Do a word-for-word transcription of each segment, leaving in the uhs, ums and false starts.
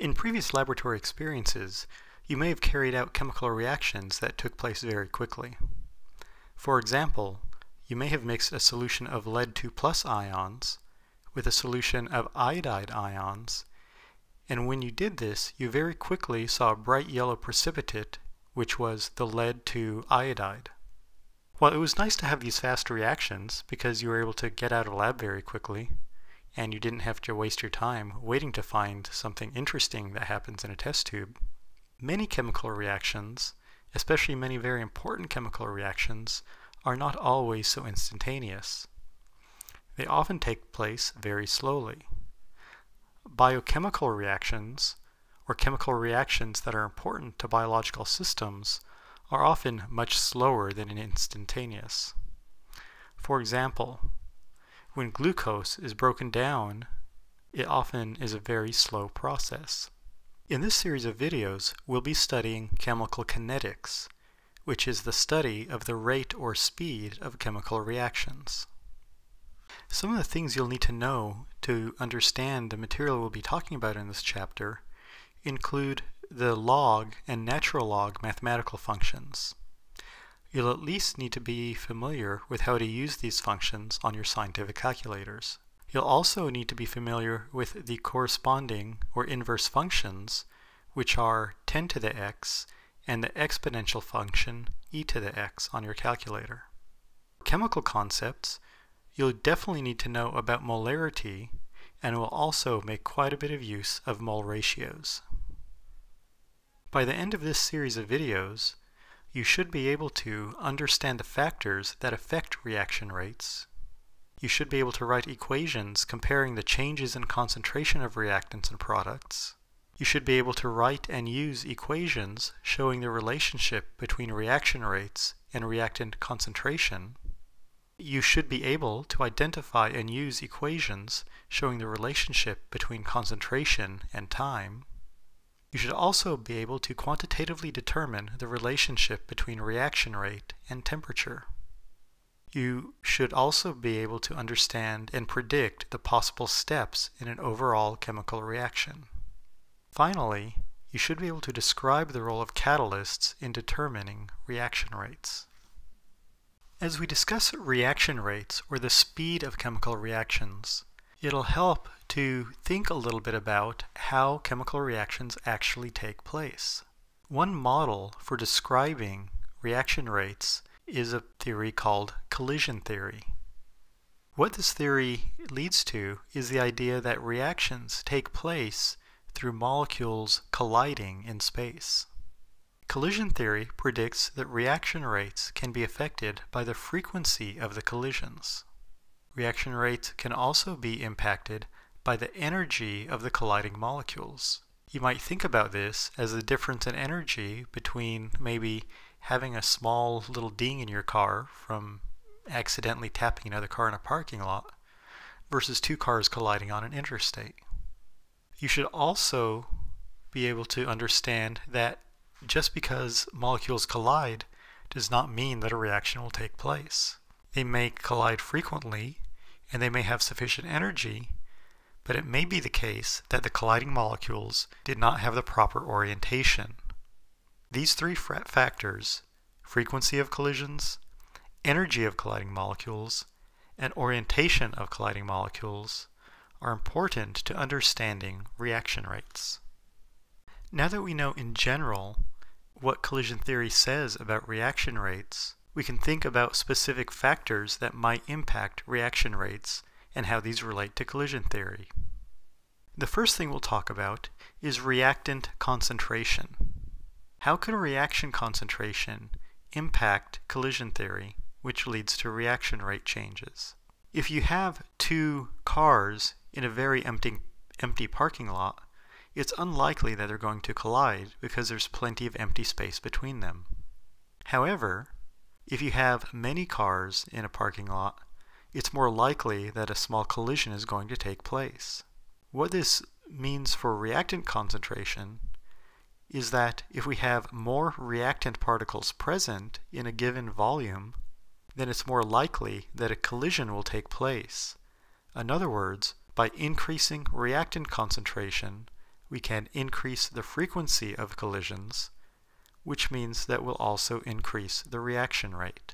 In previous laboratory experiences, you may have carried out chemical reactions that took place very quickly. For example, you may have mixed a solution of lead two plus ions with a solution of iodide ions, and when you did this, you very quickly saw a bright yellow precipitate, which was the lead two iodide. While it was nice to have these fast reactions because you were able to get out of the lab very quickly, and you didn't have to waste your time waiting to find something interesting that happens in a test tube, many chemical reactions, especially many very important chemical reactions, are not always so instantaneous. They often take place very slowly. Biochemical reactions, or chemical reactions that are important to biological systems, are often much slower than instantaneous. For example, when glucose is broken down, it often is a very slow process. In this series of videos, we'll be studying chemical kinetics, which is the study of the rate or speed of chemical reactions. Some of the things you'll need to know to understand the material we'll be talking about in this chapter include the log and natural log mathematical functions. You'll at least need to be familiar with how to use these functions on your scientific calculators. You'll also need to be familiar with the corresponding or inverse functions, which are ten to the x and the exponential function e to the x on your calculator. For chemical concepts, you'll definitely need to know about molarity, and will also make quite a bit of use of mole ratios. By the end of this series of videos, you should be able to understand the factors that affect reaction rates. You should be able to write equations comparing the changes in concentration of reactants and products. You should be able to write and use equations showing the relationship between reaction rates and reactant concentration. You should be able to identify and use equations showing the relationship between concentration and time. You should also be able to quantitatively determine the relationship between reaction rate and temperature. You should also be able to understand and predict the possible steps in an overall chemical reaction. Finally, you should be able to describe the role of catalysts in determining reaction rates. As we discuss reaction rates, or the speed of chemical reactions, it'll help to think a little bit about how chemical reactions actually take place. One model for describing reaction rates is a theory called collision theory. What this theory leads to is the idea that reactions take place through molecules colliding in space. Collision theory predicts that reaction rates can be affected by the frequency of the collisions. Reaction rates can also be impacted by the energy of the colliding molecules. You might think about this as the difference in energy between maybe having a small little ding in your car from accidentally tapping another car in a parking lot versus two cars colliding on an interstate. You should also be able to understand that just because molecules collide does not mean that a reaction will take place. They may collide frequently, and they may have sufficient energy, but it may be the case that the colliding molecules did not have the proper orientation. These three factors, frequency of collisions, energy of colliding molecules, and orientation of colliding molecules, are important to understanding reaction rates. Now that we know in general what collision theory says about reaction rates, we can think about specific factors that might impact reaction rates and how these relate to collision theory. The first thing we'll talk about is reactant concentration. How can reaction concentration impact collision theory, which leads to reaction rate changes? If you have two cars in a very empty, empty parking lot, it's unlikely that they're going to collide because there's plenty of empty space between them. However, if you have many cars in a parking lot, it's more likely that a small collision is going to take place. What this means for reactant concentration is that if we have more reactant particles present in a given volume, then it's more likely that a collision will take place. In other words, by increasing reactant concentration, we can increase the frequency of collisions, which means that we'll also increase the reaction rate.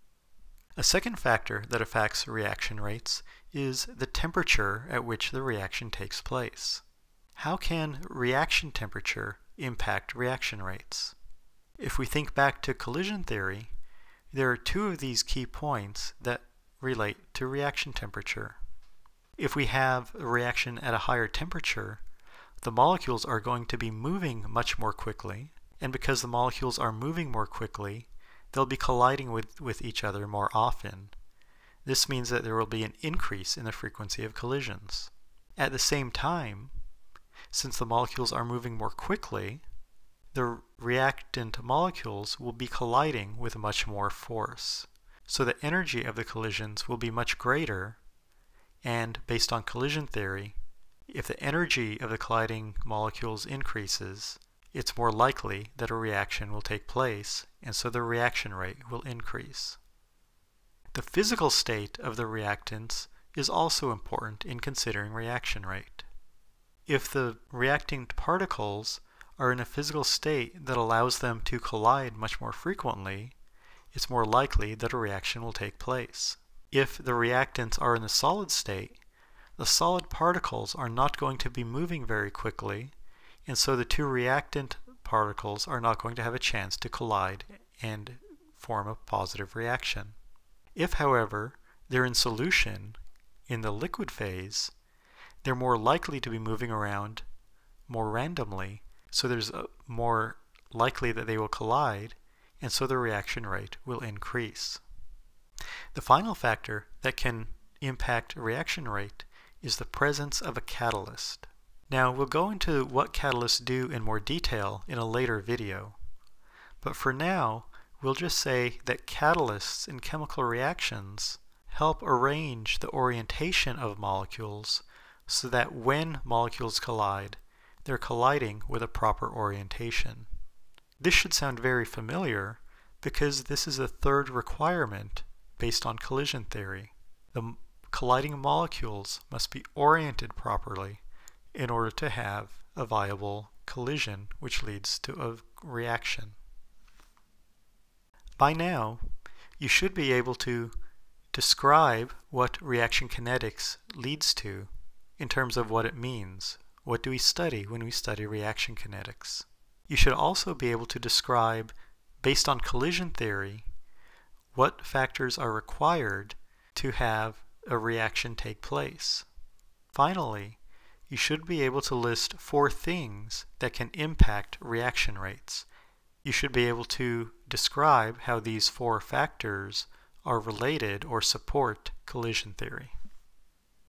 A second factor that affects reaction rates is the temperature at which the reaction takes place. How can reaction temperature impact reaction rates? If we think back to collision theory, there are two of these key points that relate to reaction temperature. If we have a reaction at a higher temperature, the molecules are going to be moving much more quickly, and because the molecules are moving more quickly, they'll be colliding with, with each other more often. This means that there will be an increase in the frequency of collisions. At the same time, since the molecules are moving more quickly, the reactant molecules will be colliding with much more force. So the energy of the collisions will be much greater, and based on collision theory, if the energy of the colliding molecules increases, it's more likely that a reaction will take place, and so the reaction rate will increase. The physical state of the reactants is also important in considering reaction rate. If the reacting particles are in a physical state that allows them to collide much more frequently, it's more likely that a reaction will take place. If the reactants are in the solid state, the solid particles are not going to be moving very quickly, and so the two reactant particles are not going to have a chance to collide and form a positive reaction. If, however, they're in solution in the liquid phase, they're more likely to be moving around more randomly, so there's a more likely that they will collide, and so the reaction rate will increase. The final factor that can impact reaction rate is the presence of a catalyst. Now, we'll go into what catalysts do in more detail in a later video, but for now, we'll just say that catalysts in chemical reactions help arrange the orientation of molecules so that when molecules collide, they're colliding with a proper orientation. This should sound very familiar because this is a third requirement based on collision theory. The colliding molecules must be oriented properly in order to have a viable collision which leads to a reaction. By now, you should be able to describe what reaction kinetics leads to in terms of what it means. What do we study when we study reaction kinetics? You should also be able to describe, based on collision theory, what factors are required to have a reaction take place. Finally, you should be able to list four things that can impact reaction rates. You should be able to describe how these four factors are related or support collision theory.